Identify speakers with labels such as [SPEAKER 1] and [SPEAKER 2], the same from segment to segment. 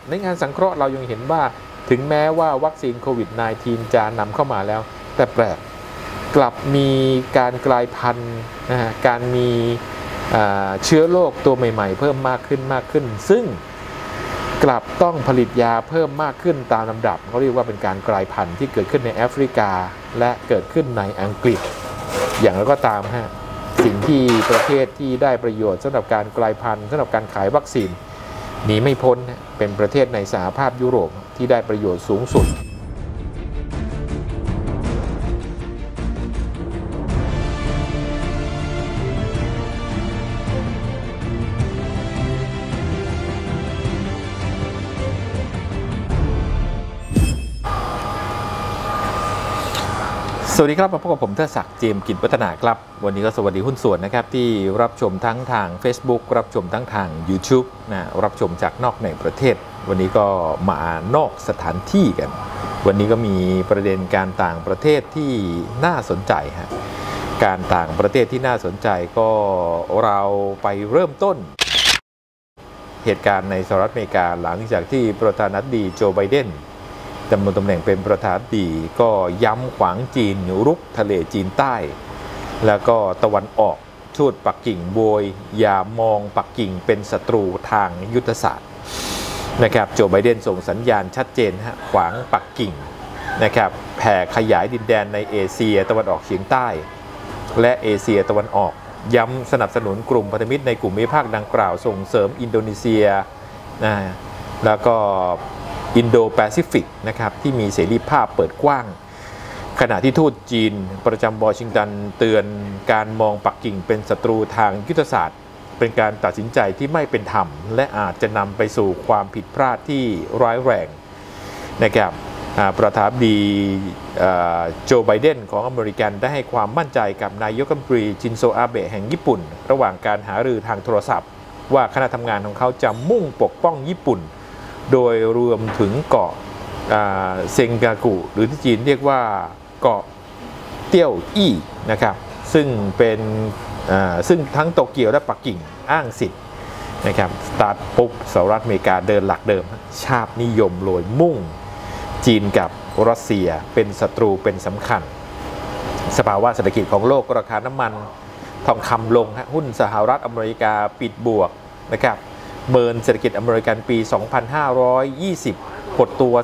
[SPEAKER 1] ในงานสังเคราะห์เรายังเห็นว่าถึงแม้ว่าวัคซีนโควิด -19 จะนำเข้ามาแล้วแต่แปลกกลับมีการกลายพันธุ์การมีเชื้อโรคตัวใหม่ๆเพิ่มมากขึ้นซึ่งกลับต้องผลิตยาเพิ่มมากขึ้นตามลำดับเขาเรียกว่าเป็นการกลายพันธุ์ที่เกิดขึ้นในแอฟริกาและเกิดขึ้นในอังกฤษอย่างไรก็ตามสิ่งที่ประเทศที่ได้ประโยชน์สำหรับการกลายพันธุ์สำหรับการขายวัคซีนหนีไม่พ้นเป็นประเทศในสหภาพยุโรปที่ได้ประโยชน์สูงสุดสวัสดีครับมาพบกับผมเทิดศักดิ์เจมส์ กิจวัฒนาครับวันนี้ก็สวัสดีหุ้นส่วนนะครับที่รับชมทั้งทาง Facebook รับชมทั้งทาง YouTube รับชมจากนอกในประเทศวันนี้ก็มานอกสถานที่กันวันนี้ก็มีประเด็นการต่างประเทศที่น่าสนใจการต่างประเทศที่น่าสนใจก็เราไปเริ่มต้นเหตุการณ์ในสหรัฐอเมริกาหลังจากที่ประธานาธิบดีโจไบเดนดำรงตำแหน่งเป็นประธานาธิบดีก็ย้ำขวางจีนรุกทะเลจีนใต้แล้วก็ตะวันออกทูตปักกิ่งโวยอย่ามองปักกิ่งเป็นศัตรูทางยุทธศาสตร์นะครับโจไบเดนส่งสัญญาณชัดเจนขวางปักกิ่งนะครับแผ่ขยายดินแดนในเอเชียตะวันออกเฉียงใต้และเอเชียตะวันออกย้ำสนับสนุนกลุ่มพันธมิตรในกลุ่มภูมิภาคดังกล่าวส่งเสริมอินโดนีเซียแล้วก็อินโดแปซิฟิกนะครับที่มีเสรีภาพเปิดกว้างขณะที่ทูตจีนประจำวอชิงตันเตือนการมองปักกิ่งเป็นศัตรูทางยุทธศาสตร์เป็นการตัดสินใจที่ไม่เป็นธรรมและอาจจะนำไปสู่ความผิดพลาดที่ร้ายแรงนะครับประธานาธิบดีโจไบเดนของอเมริกันได้ให้ความมั่นใจกับนายกรัฐมนตรีชินโซอาเบะแห่งญี่ปุ่นระหว่างการหารือทางโทรศัพท์ว่าคณะทำงานของเขาจะมุ่งปกป้องญี่ปุ่นโดยรวมถึงเกาะเซงกากุหรือที่จีนเรียกว่าเกาะเตี้ยวอี้นะครับซึ่งทั้งโตเกียวและปักกิ่งอ้างสิทธิ์นะครับสตาร์ทปุ๊บสหรัฐอเมริกาเดินหลักเดิมชาตินิยมโดยมุ่งจีนกับรัสเซียเป็นศัตรูเป็นสำคัญสภาวะเศรษฐกิจของโลกราคาน้ำมันทองคำลงหุ้นสหรัฐอเมริกาปิดบวกนะครับเมินเศรษฐกิจอเมริกันปี 2520 หดตัว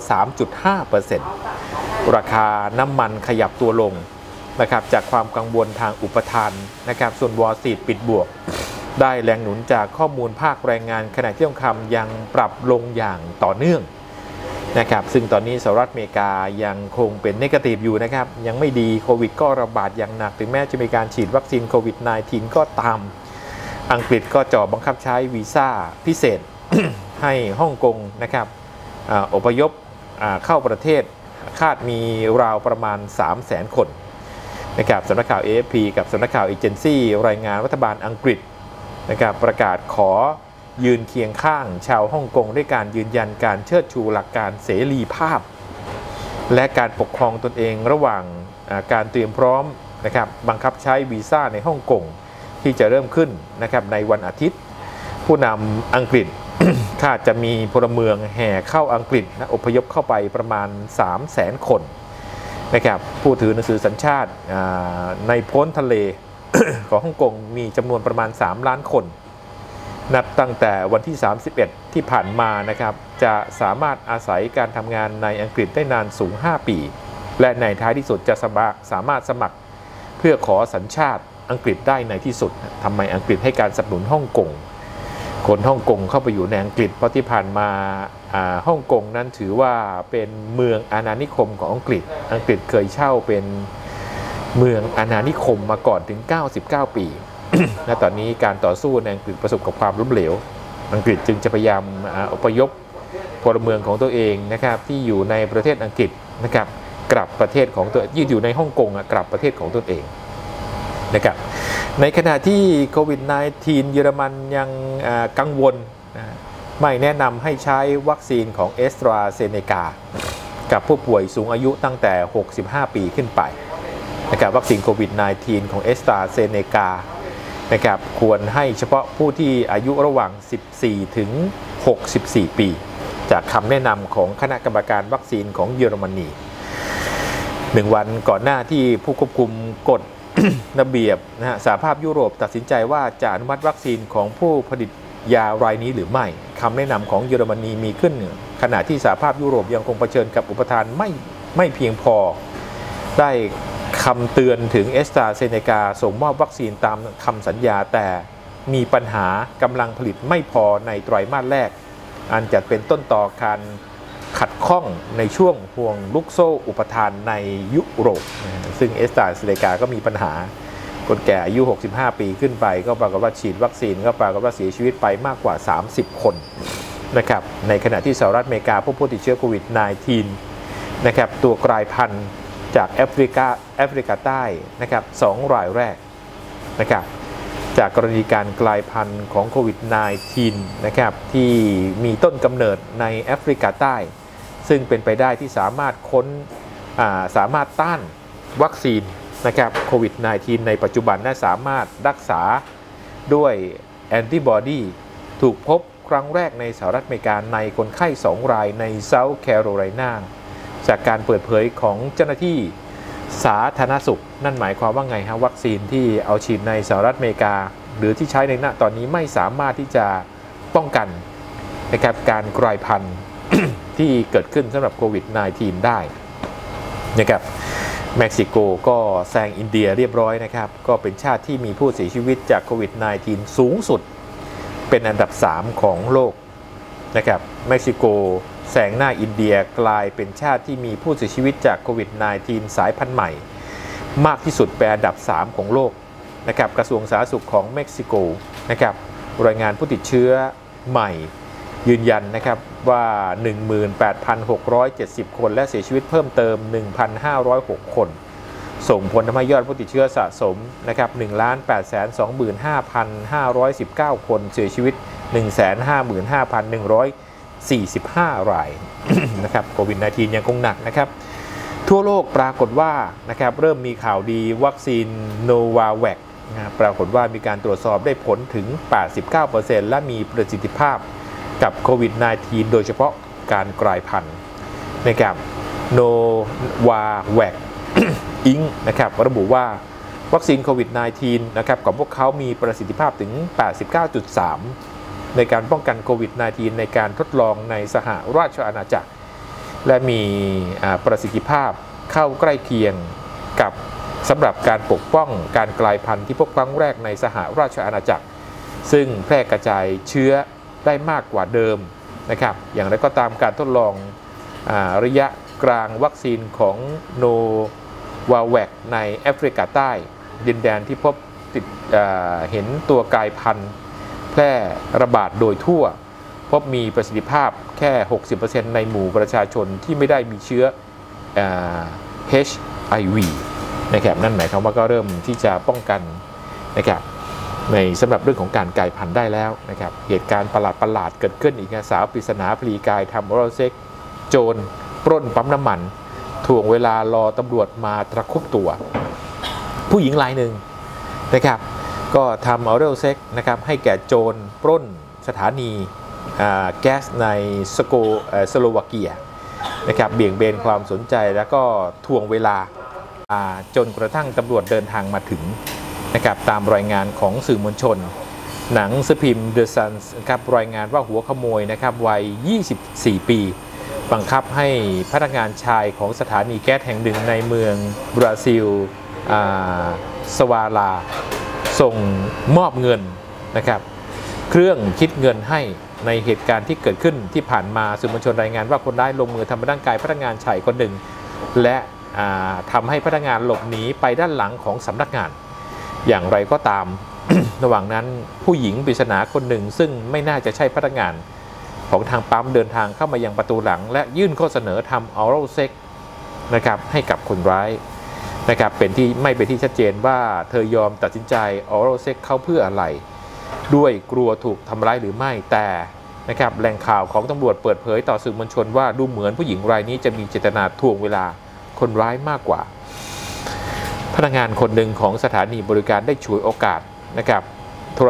[SPEAKER 1] 3.5% ราคาน้ำมันขยับตัวลงนะครับจากความกังวลทางอุปทานนะครับส่วนวอลล์สตรีทปิดบวกได้แรงหนุนจากข้อมูลภาคแรงงานขณะที่ทองคำยังปรับลงอย่างต่อเนื่องนะครับซึ่งตอนนี้สหรัฐอเมริกายังคงเป็นเนกาทีฟอยู่นะครับยังไม่ดีโควิดก็ระบาดอย่างหนักถึงแม้จะมีการฉีดวัคซีนโควิด -19 ก็ตามอังกฤษก็จ่อบังคับใช้วีซ่าพิเศษ ให้ฮ่องกงนะครับอพยพเข้าประเทศคาดมีราวประมาณ 300,000 คนนะครับสำนักข่าว AFP กับสำนักข่าวเอเจนซี่รายงานรัฐบาลอังกฤษนะครับประกาศขอยืนเคียงข้างชาวฮ่องกงด้วยการยืนยันการเชิดชูหลักการเสรีภาพและการปกครองตนเองระหว่างการเตรียมพร้อมนะครับบังคับใช้วีซ่าในฮ่องกงที่จะเริ่มขึ้นนะครับในวันอาทิตย์ผู้นำอังกฤษ คาดจะมีพลเมืองแห่เข้าอังกฤษและอพยพเข้าไปประมาณ 300,000 คนนะครับผู้ถือหนังสือสัญชาติในพ้นทะเล ของฮ่องกงมีจำนวนประมาณ 3 ล้านคนนับตั้งแต่วันที่ 31 ที่ผ่านมานะครับจะสามารถอาศัยการทำงานในอังกฤษได้นานสูง 5 ปีและในท้ายที่สุดจะสามารถสมัครเพื่อขอสัญชาติอังกฤษได้ในที่สุดทำไมอังกฤษให้การสนับสนุนฮ่องกงคนฮ่องกงเข้าไปอยู่ในอังกฤษเพราะที่ผ่านมาฮ่องกงนั้นถือว่าเป็นเมืองอาณานิคมของอังกฤษเคยเช่าเป็นเมืองอาณานิคมมาก่อนถึง99 ปี และตอนนี้การต่อสู้ในอังกฤษประสบกับความล้มเหลวอังกฤษจึงจะพยายามอพยพพลเมืองของตัวเองนะครับที่อยู่ในประเทศอังกฤษนะครับกลับประเทศของตัวยืดอยู่ในฮ่องกงกลับประเทศของตนเองนะครับในขณะที่โควิด -19 เยอรมันยังกังวลไม่แนะนำให้ใช้วัคซีนของแอสตราเซเนกากับผู้ป่วยสูงอายุตั้งแต่ 65 ปีขึ้นไปนะครับวัคซีนโควิด -19 ของแอสตราเซเนกานะครับควรให้เฉพาะผู้ที่อายุระหว่าง 14 ถึง 64 ปีจากคำแนะนำของคณะกรรมการวัคซีนของเยอรมนี1 วันก่อนหน้าที่ผู้ควบคุมกฎ ระเบียบสหภาพยุโรปตัดสินใจว่าจะอนุมัติวัคซีนของผู้ผลิตยารายนี้หรือไม่คำแนะนำของเยอรมนีมีขึ้นขณะที่สหภาพยุโรปยังคงเผชิญกับอุปทานไม่เพียงพอได้คำเตือนถึงแอสตราเซเนกาส่งมอบวัคซีนตามคำสัญญาแต่มีปัญหากำลังผลิตไม่พอในไตรมาสแรกอันจะเป็นต้นต่อการขัดข้องในช่วงห่วงลูกโซ่อุปทานในยุโรปซึ่งแอสตราเซเนกาก็มีปัญหาคนแก่อายุ 65 ปีขึ้นไปก็ปรากฏว่าฉีดวัคซีนก็ปรากฏว่าเสียชีวิตไปมากกว่า 30 คนนะครับในขณะที่สหรัฐอเมริกาพบผู้ติดเชื้อโควิด -19 นะครับตัวกลายพันธุ์จากแอฟริกาใต้นะครับ2 รายแรกนะครับจากกรณีการกลายพันธุ์ของโควิด -19 นะครับที่มีต้นกำเนิดในแอฟริกาใต้ซึ่งเป็นไปได้ที่สามารถต้านวัคซีนนะครับโควิด -19 ในปัจจุบันและสามารถรักษาด้วยแอนติบอดีถูกพบครั้งแรกในสหรัฐอเมริกาในคนไข้2 รายในเซาท์แคโรไลนาจากการเปิดเผยของเจ้าหน้าที่สาธารณสุขนั่นหมายความว่าไงฮะวัคซีนที่เอาฉีดในสหรัฐอเมริกาหรือที่ใช้ในณตอนนี้ไม่สามารถที่จะป้องกันนะครับการกลายพันธุ์ ที่เกิดขึ้นสำหรับโควิด -19 ได้นะครับเม็กซิโกก็แซงอินเดียเรียบร้อยนะครับก็เป็นชาติที่มีผู้เสียชีวิตจากโควิด -19 สูงสุดเป็นอันดับ3ของโลกนะครับเม็กซิโกแซงหน้าอินเดียกลายเป็นชาติที่มีผู้เสียชีวิตจากโควิด -19 สายพันธุ์ใหม่มากที่สุดเป็นอันดับ3ของโลกนะครับกระทรวงสาธารณสุขของเม็กซิโกนะครับรายงานผู้ติดเชื้อใหม่ยืนยันนะครับว่า 18,670 คนและเสียชีวิตเพิ่มเติม 1,506 คนส่งผลทำให้ยอดผู้ติดเชื้อสะสมนะครับ 1,825,519 คนเสียชีวิต 155,145 ราย นะครับโควิด -19 ยังคงหนักนะครับทั่วโลกปรากฏว่านะครับเริ่มมีข่าวดีวัคซีนโนวาแวคปรากฏว่ามีการตรวจสอบได้ผลถึง 89% และมีประสิทธิภาพกับโควิด -19 โดยเฉพาะการกลายพันธุ์นะครับโนวาแวค อิงนะครับระบุว่าวัคซีนโควิด -19 นะครับของพวกเขามีประสิทธิภาพถึง 89.3 ในการป้องกันโควิด -19 ในการทดลองในสหราชอาณาจักรและมีประสิทธิภาพเข้าใกล้เคียงกับสำหรับการปกป้องการกลายพันธุ์ที่พบครั้งแรกในสหราชอาณาจักรซึ่งแพร่กระจายเชื้อได้มากกว่าเดิมนะครับอย่างไรก็ตามการทดลองระยะกลางวัคซีนของโนวาแวคในแอฟริกาใต้ดินแดนที่พบเห็นตัวกลายพันธุ์แพร่ระบาดโดยทั่วพบมีประสิทธิภาพแค่ 60% ในหมู่ประชาชนที่ไม่ได้มีเชื้อHIV นะครับนั่นหมายความว่าก็เริ่มที่จะป้องกันนะครับในสำหรับเรื่องของการกลายพันธุ์ได้แล้วนะครับเหตุการณ์ประหลาดเกิดขึ้นอีกสาวปริศนาพลีกายทำออรัลเซ็กโจรปล้นปั๊มน้ำมันถ่วงเวลารอตำรวจมาตะคุบตัวผู้หญิงรายหนึ่งนะครับก็ทำออรัลเซ็กนะครับให้แก่โจรปล้นสถานีแก๊สในสโลวาเกียนะครับเบี่ยงเบนความสนใจแล้วก็ถ่วงเวลาจนกระทั่งตำรวจเดินทางมาถึงนะครับตามรายงานของสื่อมวลชนหนังสือพิมพ์ The Sun ครับรายงานว่าหัวขโมยนะครับวัย 24 ปีบังคับให้พนักงานชายของสถานีแก๊สแห่งหนึ่งในเมืองบราซิลสวาลาส่งมอบเงินนะครับเครื่องคิดเงินให้ในเหตุการณ์ที่เกิดขึ้นที่ผ่านมาสื่อมวลชนรายงานว่าคนร้ายลงมือทำร้ายร่างกายพนักงานชายคนหนึ่งและทำให้พนักงานหลบหนีไปด้านหลังของสำนักงานอย่างไรก็ตาม ระหว่างนั้นผู้หญิงปริศนาคนหนึ่งซึ่งไม่น่าจะใช่พนักงานของทางปั๊มเดินทางเข้ามายังประตูหลังและยื่นข้อเสนอทำออรัลเซ็กนะครับให้กับคนร้ายนะครับไม่เป็นที่ชัดเจนว่าเธอยอมตัดสินใจออรัลเซ็กเขาเพื่ออะไรด้วยกลัวถูกทำร้ายหรือไม่แต่นะครับแหล่งข่าวของตำรวจเปิดเผยต่อสื่อมวลชนว่าดูเหมือนผู้หญิงรายนี้จะมีเจตนาถ่วงเวลาคนร้ายมากกว่าพนักงานคนหนึ่งของสถานีบริการได้ฉวยโอกาสนะครับโทรศัพท์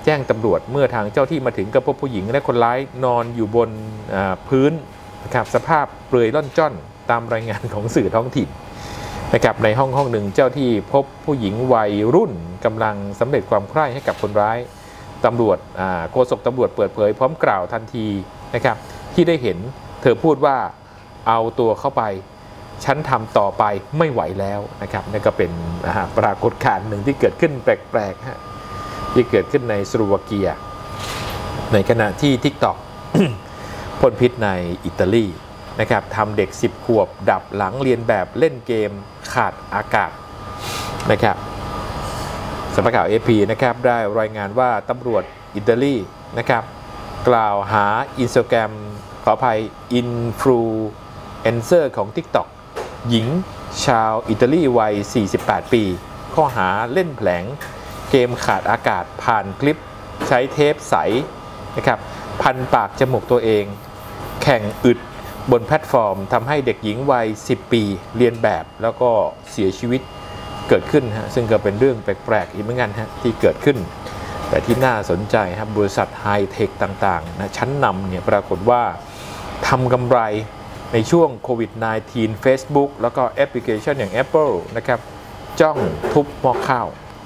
[SPEAKER 1] แจ้งตำรวจเมื่อทางเจ้าที่มาถึงก็พบผู้หญิงและคนร้ายนอนอยู่บนพื้นนะครับสภาพเปลือยล่อนจ้อนตามรายงานของสื่อท้องถิ่นนะครับในห้องหนึ่งเจ้าที่พบผู้หญิงวัยรุ่นกำลังสำเร็จความใคร่ให้กับคนร้ายตำรวจโฆษกตำรวจเปิดเผยพร้อมกล่าวทันทีนะครับที่ได้เห็นเธอพูดว่าเอาตัวเข้าไปฉันทำต่อไปไม่ไหวแล้วนะครับนี่ก็เป็นปรากฏการณ์หนึ่งที่เกิดขึ้นแปลกๆที่เกิดขึ้นในสโลวาเกียในขณะที่ TikTok พ่นพิษในอิตาลีนะครับทำเด็ก10 ขวบดับหลังเรียนแบบเล่นเกมขาดอากาศนะครับสำนักข่าว AP นะครับได้รายงานว่าตำรวจอิตาลีนะครับกล่าวหา Instagram ขออภัยอินฟลูเอนเซอร์ของ TikTok หญิงชาวอิตาลีวัย 48 ปีข้อหาเล่นแผลงเกมขาดอากาศผ่านคลิปใช้เทปใสนะครับพันปากจมูกตัวเองแข่งอึดบนแพลตฟอร์มทำให้เด็กหญิงวัย 10 ปีเรียนแบบแล้วก็เสียชีวิตเกิดขึ้นฮะซึ่งก็เป็นเรื่องแปลกๆอีกเหมือนกันฮะที่เกิดขึ้นแต่ที่น่าสนใจครับบริษัทไฮเทคต่างๆนะชั้นนำเนี่ยปรากฏว่าทำกำไรในช่วงโควิด -19 Facebook แล้วก็แอปพลิเคชันอย่าง Apple นะครับจ้องทุบหม้อข้าว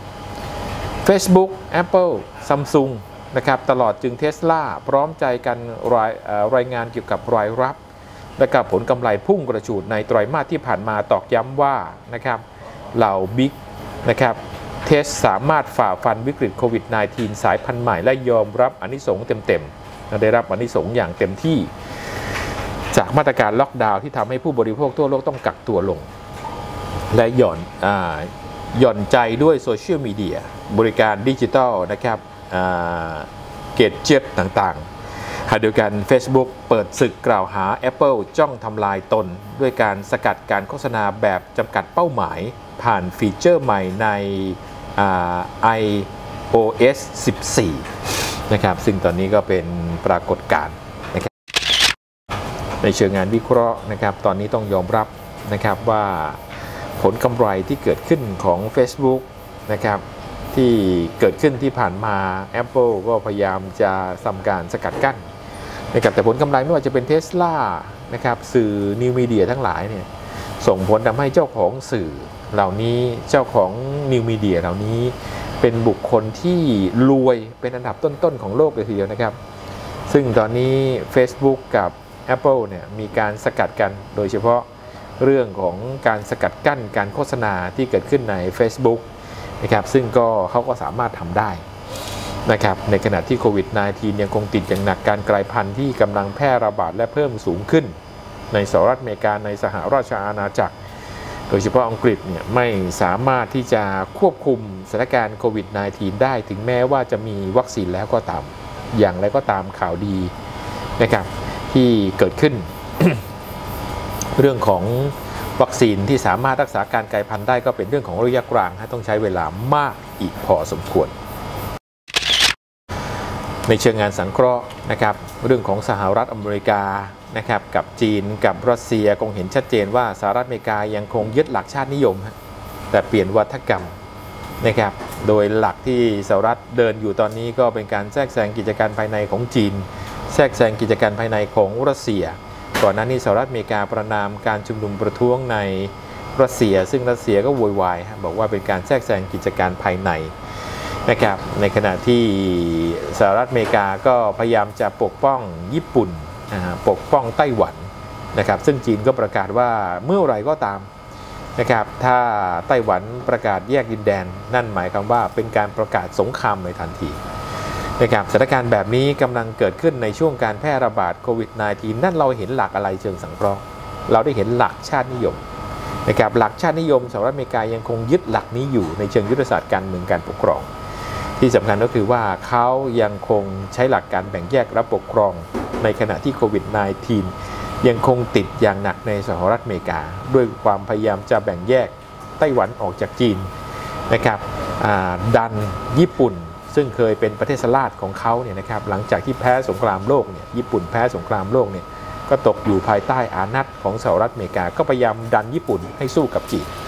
[SPEAKER 1] Facebook Apple Samsung นะครับตลอดจึง Tesla พร้อมใจกันรายงานเกี่ยวกับรายรับและกับผลกำไรพุ่งกระฉูดในไตรมาสที่ผ่านมาตอกย้ำว่านะครับเหล่าบิ๊กนะครับเทสสามารถฝ่าฟันวิกฤตโควิด -19 สายพันธุ์ใหม่และยอมรับอานิสงส์เต็มๆได้รับอานิสงส์อย่างเต็มที่จากมาตรการล็อกดาวน์ที่ทำให้ผู้บริโภคทั่วโลกต้องกักตัวลงและหย่อนใจด้วยโซเชียลมีเดียบริการดิจิทัลนะครับเกจเจ็ตต่างๆขณะเดียวกัน Facebook เปิดศึกกล่าวหา Apple จ้องทำลายตนด้วยการสกัดการโฆษณาแบบจำกัดเป้าหมายผ่านฟีเจอร์ใหม่ในiOS 14 นะครับซึ่งตอนนี้ก็เป็นปรากฏการณ์นะครับในเชิงงานวิเคราะห์นะครับตอนนี้ต้องยอมรับนะครับว่าผลกำไรที่เกิดขึ้นของ Facebook นะครับที่เกิดขึ้นที่ผ่านมา Apple ก็พยายามจะทำการสกัดกั้นนะครับแต่ผลกำไรไม่ว่าจะเป็น Tesla นะครับสื่อนิวมีเดียทั้งหลายเนี่ยส่งผลทำให้เจ้าของสื่อเหล่านี้เจ้าของนิวมีเดียเหล่านี้เป็นบุคคลที่รวยเป็นอันดับต้นๆของโลกเลยทีเดียวนะครับซึ่งตอนนี้ Facebook กับ Apple เนี่ยมีการสกัดกันโดยเฉพาะเรื่องของการสกัดกั้นการโฆษณาที่เกิดขึ้นใน Facebook นะครับซึ่งเขาก็สามารถทำได้นะครับในขณะที่โควิด -19 ยังคงติดอย่างหนักการกลายพันธุ์ที่กำลังแพร่ระบาดและเพิ่มสูงขึ้นในสหรัฐอเมริกาในสหราชอาณาจักรโดยเฉพาะอังกฤษเนี่ยไม่สามารถที่จะควบคุมสถานการณ์โควิด -19 ได้ถึงแม้ว่าจะมีวัคซีนแล้วก็ตามอย่างไรก็ตามข่าวดีนะครับที่เกิดขึ้น เรื่องของวัคซีนที่สามารถรักษาการกลายพันธุ์ได้ก็เป็นเรื่องของระยะกลางต้องใช้เวลามากอีกพอสมควรในเชิงงานสังเคราะห์นะครับเรื่องของสหรัฐอเมริกานะครับกับจีนกับรัสเซียคงเห็นชัดเจนว่าสหรัฐอเมริกายังคงยึดหลักชาตินิยมแต่เปลี่ยนวัฒกรรมนะครับโดยหลักที่สหรัฐเดินอยู่ตอนนี้ก็เป็นการแทรกแซงกิจการภายในของจีนแทรกแซงกิจการภายในของรัสเซียก่อนหน้านี้สหรัฐอเมริกาประณามการชุมนุมประท้วงในรัสเซียซึ่งรัสเซียก็โวยวายบอกว่าเป็นการแทรกแซงกิจการภายในนะครับในขณะที่สหรัฐอเมริกาก็พยายามจะปกป้องญี่ปุ่นปกป้องไต้หวันนะครับซึ่งจีนก็ประกาศว่าเมื่อไหร่ก็ตามนะครับถ้าไต้หวันประกาศแยกดินแดนนั่นหมายความว่าเป็นการประกาศสงครามในทันทีนะครับสถานการณ์แบบนี้กำลังเกิดขึ้นในช่วงการแพร่ระบาดโควิด -19 นั่นเราเห็นหลักอะไรเชิงสังเคราะห์เราได้เห็นหลักชาตินิยมนะครับหลักชาตินิยมสหรัฐอเมริกายังคงยึดหลักนี้อยู่ในเชิงยุทธศาสตร์การเมืองการปกครองที่สำคัญก็คือว่าเขายังคงใช้หลักการแบ่งแยกรับปกครองในขณะที่โควิด -19 ยังคงติดอย่างหนักในสหรัฐอเมริกาด้วยความพยายามจะแบ่งแยกไต้หวันออกจากจีนนะครับดันญี่ปุ่นซึ่งเคยเป็นประเทศสลาดของเขาเนี่ยนะครับหลังจากที่แพ้สงครามโลกเนี่ยญี่ปุ่นแพ้สงครามโลกเนี่ยก็ตกอยู่ภายใต้อานัตของสหรัฐอเมริกาก็พยายามดันญี่ปุ่นให้สู้กับจีน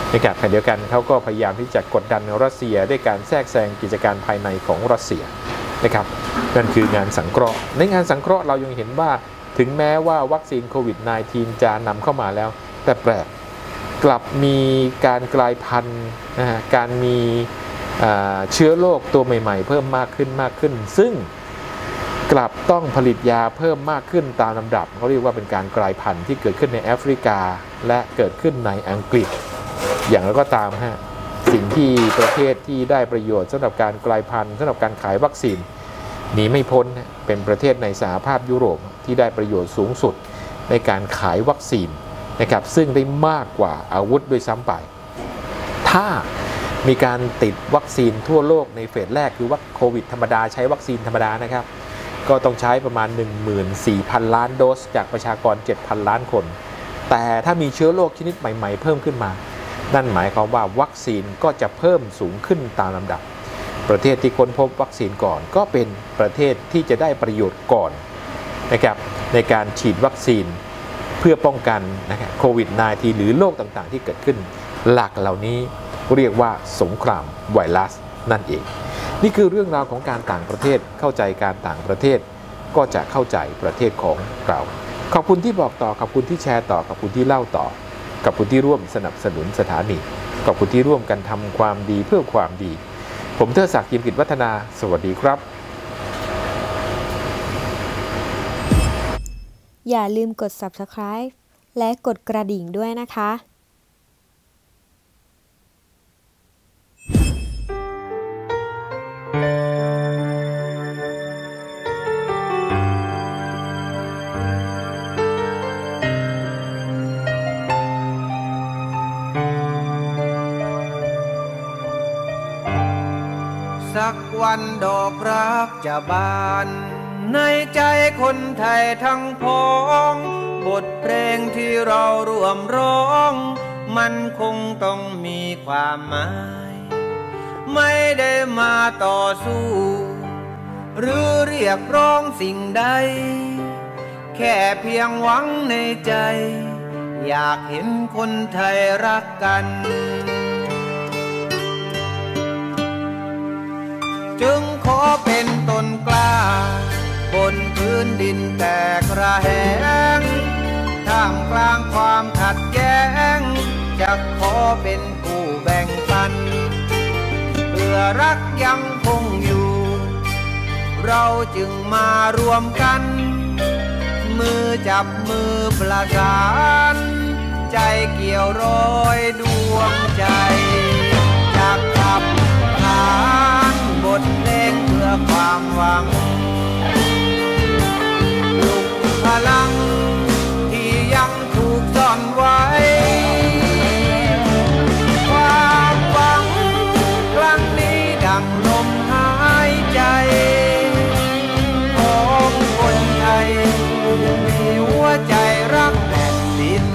[SPEAKER 1] ในขณะเดียวกันเขาก็พยายามที่จะกดดันรัสเซียด้วยการแทรกแซงกิจการภายในของรัสเซียนะครับนั่นคืองานสังเคราะห์ในงานสังเคราะห์เรายังเห็นว่าถึงแม้ว่าวัคซีนโควิด -19 จะนำเข้ามาแล้วแต่แปลกกลับมีการกลายพันธุ์การมีเชื้อโรคตัวใหม่ๆเพิ่มมากขึ้นซึ่งกลับต้องผลิตยาเพิ่มมากขึ้นตามลำดับเขาเรียกว่าเป็นการกลายพันธุ์ที่เกิดขึ้นในแอฟริกาและเกิดขึ้นในอังกฤษอย่างไรก็ตามสิ่งที่ประเทศที่ได้ประโยชน์สำหรับการกลายพันธุ์สำหรับการขายวัคซีนหนีไม่พ้นเป็นประเทศในสหภาพยุโรปที่ได้ประโยชน์สูงสุดในการขายวัคซีนนะครับซึ่งได้มากกว่าอาวุธด้วยซ้ำไปถ้ามีการติดวัคซีนทั่วโลกในเฟสแรกคือว่าโควิดธรรมดาใช้วัคซีนธรรมดานะครับก็ต้องใช้ประมาณ 14,000 ล้านโดสจากประชากร 7,000 ล้านคนแต่ถ้ามีเชื้อโรคชนิดใหม่ๆเพิ่มขึ้นมานั่นหมายความว่าวัคซีนก็จะเพิ่มสูงขึ้นตามลำดับประเทศที่ค้นพบวัคซีนก่อนก็เป็นประเทศที่จะได้ประโยชน์ก่อนนะครับในการฉีดวัคซีนเพื่อป้องกันโควิด -19 หรือโรคต่างๆที่เกิดขึ้นหลักเหล่านี้เรียกว่าสงครามไวรัสนั่นเองนี่คือเรื่องราวของการต่างประเทศเข้าใจการต่างประเทศก็จะเข้าใจประเทศของเราขอบคุณที่บอกต่อขอบคุณที่แชร์ต่อขอบคุณที่เล่าต่อขอบคุณที่ร่วมสนับสนุนสถานีขอบคุณที่ร่วมกันทำความดีเพื่อความดีผมเทิดศักดิ์ ยิมกิจวัฒนาสวัสดีครับ
[SPEAKER 2] อย่าลืมกด Subscribe และกดกระดิ่งด้วยนะคะ
[SPEAKER 3] สักวันดอกรักจะบานในใจคนไทยทั้งพ้องบทเพลงที่เราร่วมร้องมันคงต้องมีความหมายไม่ได้มาต่อสู้หรือเรียกร้องสิ่งใดแค่เพียงหวังในใจอยากเห็นคนไทยรักกันจึงขอเป็นต้นกล้าบนพื้นดินแตกระแหงท่ามกลางความขัดแย้งจะขอเป็นผู้แบ่งปันเพื่อรักยังคงอยู่เราจึงมารวมกันมือจับมือประสานใจเกี่ยวร้อยดวงใจจากขับขานบทเพลงเพื่อความหวังปลุกพลังที่ยังถูกซ่อนไว้ความหวังครั้งนี้ดังลมหายใจของคนไทยมีหัวใจรักแผ่นดิน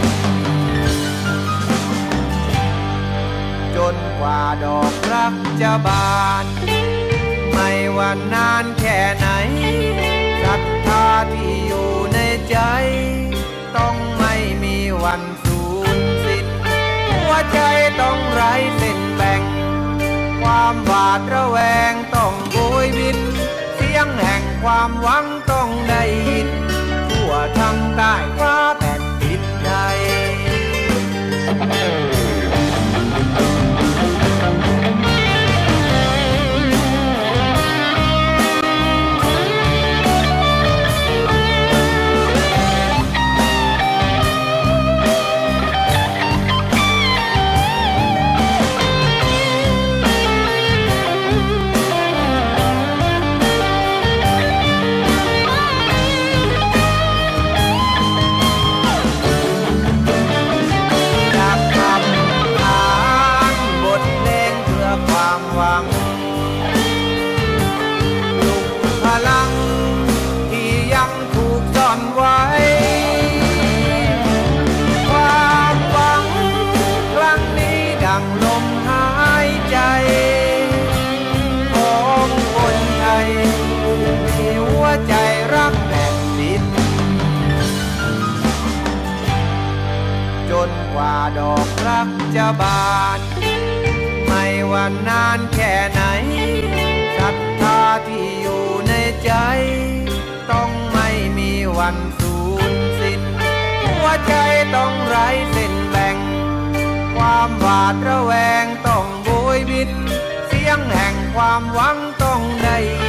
[SPEAKER 3] จนกว่าดอกรักจะบานไม่ว่านานแค่ไหนศรัทธาที่อยู่ในใจต้องไม่มีวันสูญสิ้นหัวใจต้องไร้เส้นแบ่งความหวาดระแวงต้องโบยบินเสียงแห่งความหวังต้องได้ยินทั่วทั้งใต้ฟ้าแผ่นดินไทยกว่าดอกรักจะบานไม่ว่านานแค่ไหนศรัทธาที่อยู่ในใจต้องไม่มีวันสูญสิ้นหัวใจต้องไร้เส้นแบ่งความหวาดระแวงต้องโบยบินเสียงแห่งความหวังต้องได้